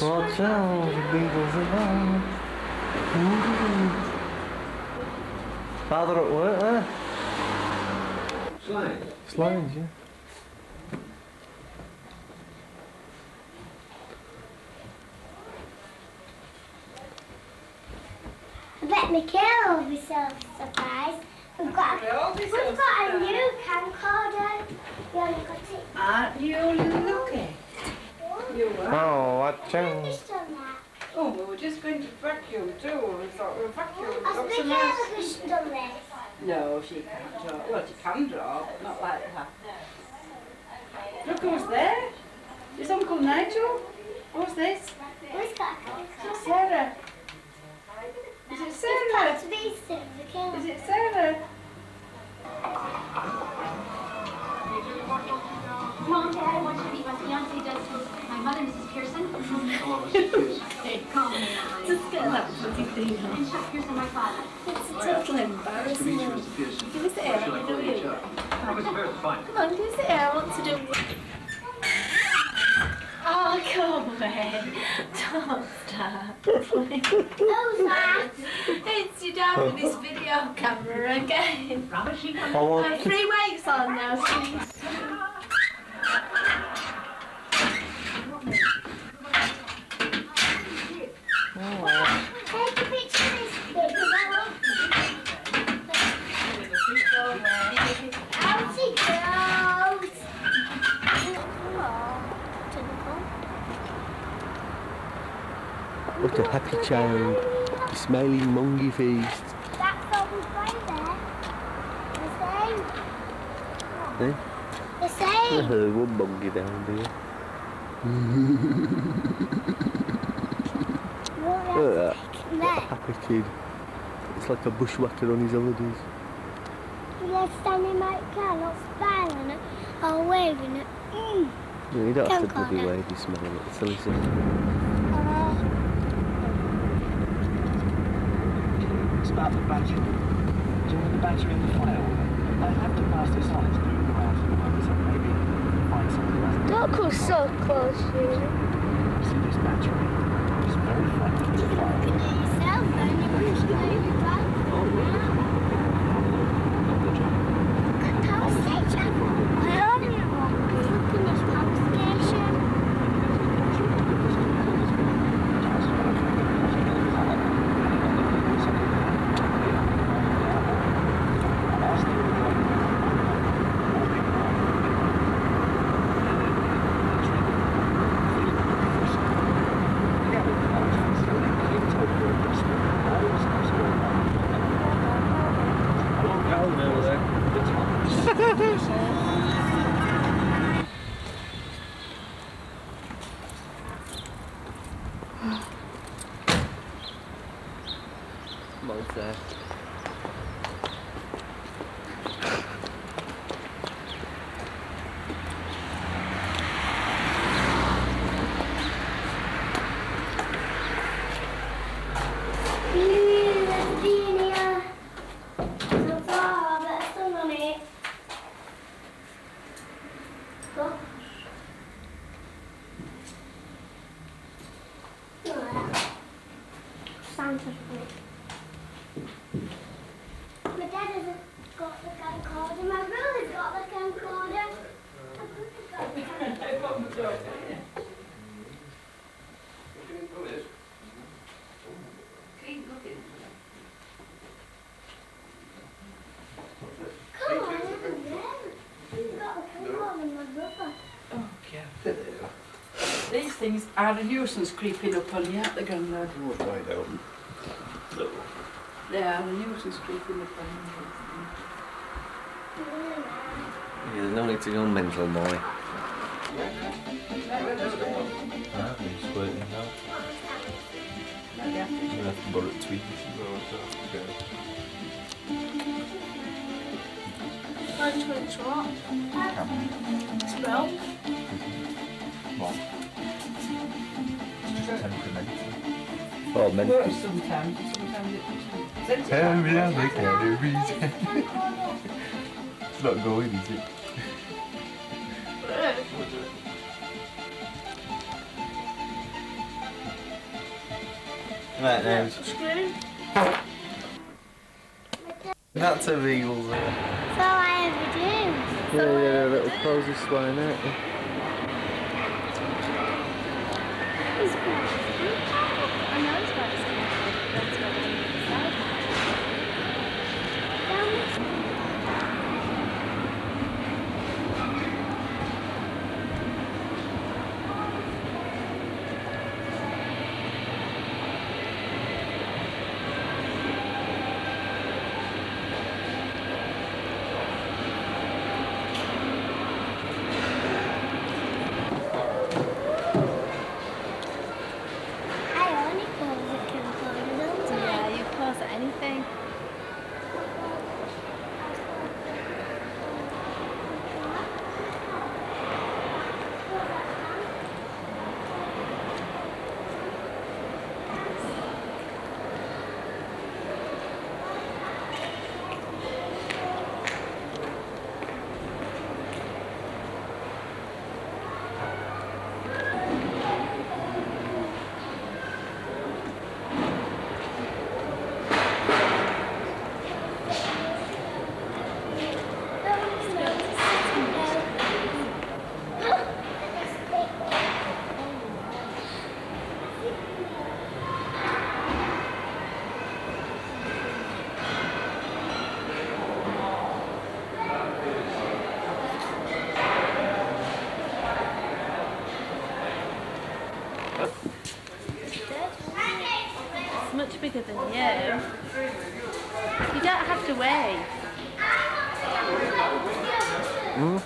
Watch out, the Beagles are back. Father at work there? Slides. Slides, yeah. I bet Michaela will be so surprised. We've got a new camcorder. Yeah, you got it. Aren't you lucky? You were. Oh, watch out. Just done that. Oh, we were just going to vacuum too. We thought we were vacuuming. Has Michaela just done this? No, she can't draw. Well, she can draw, but not like that. Look who's there. It's Uncle Nigel. What's this? Who's got a camcorder? Sarah. Is it Sarah? It's got to be Michaela. Is it Sarah? Mom, Dad, I want you to meet my fiance, Dustin. My mother, Mrs. Pearson. Just get that bloody thing on. And Chuck Pearson, my father. It's a total embarrassment. Give us the air, I want to do it. Come on, give us the air, I want to do it. Oh, come away. Don't stop. Who's that? It's your dad with his video camera again. I want 3 weeks on now, please. Take a picture of this bit, because I want out it goes. What a happy child. The smiling monkey face. That's what we find there. The same. Eh? The same. One monkey down there. Look at that. What a happy kid. It's like a bushwhacker on his holidays. They're standing like that, not smiling it, or waving it. Yeah, you don't have to bloody wave, you smell it. It's a listen. It's about the battery. Doing the battery in the file. I have to pass this on. It's moving around at the moment, so maybe find something else. Don't come so close, really. See this battery? It's very friendly to the file. You can do it yourself, then you can do it right. Power station. I only want to look in this power station. Come on, there. There's a bee in here. There's a flower, but there's sun on it. Gosh. Look at that. Santa's on it. My dad hasn't got the camcorder. My brother's got the camcorder. My brother's got the camcorder. Keep looking. Come on, isn't there? He's got the camcorder, my brother. Oh, yeah. These things are a nuisance creeping up on you, aren't they, Grandad? Door's wide open. They are a nuisance creeping up on you. Yeah, there's no need to go mental, boy. He's squirting now. Maybe after I'm gonna have to borrow a tweak. Which what? Smell? What? Temperamental. Oh, mental. works sometimes, sometimes it Oh yeah, they can't do it. It's not going, is it? Right now. That's a regal there. That's all I ever do. Yeah, you're a little prosy swine, aren't you? He's great. I know it's about to skin. That's what I'm inside. I only call the camcorder, don't I? Yeah, you pause at anything. It's much bigger than you. You don't have to wave. Hmm?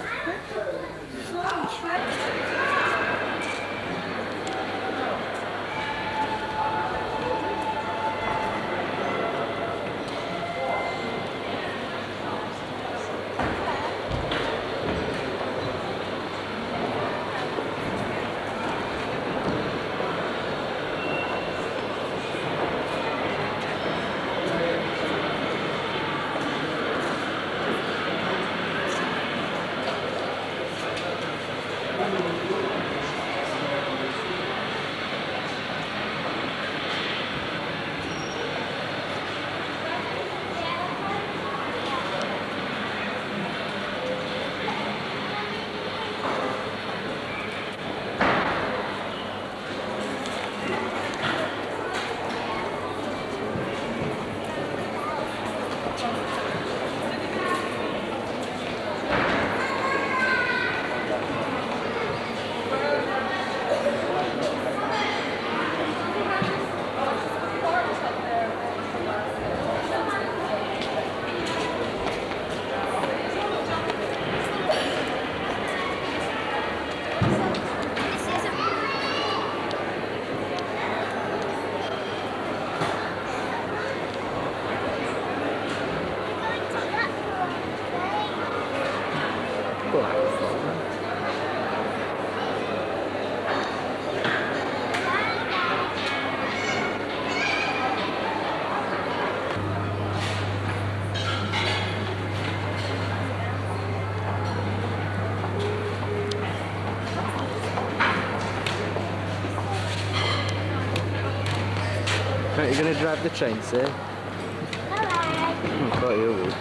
Right, you're going to drive the train, sir? Alright. I thought you would.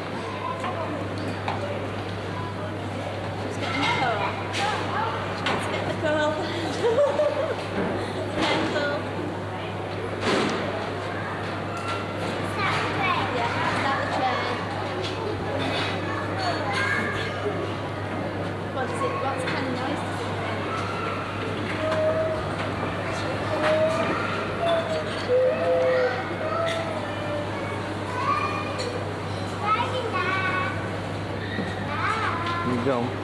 Just get in the car. Let's get the car. Careful. Yeah, start the train. What's kind of noise does it Driving back. You go.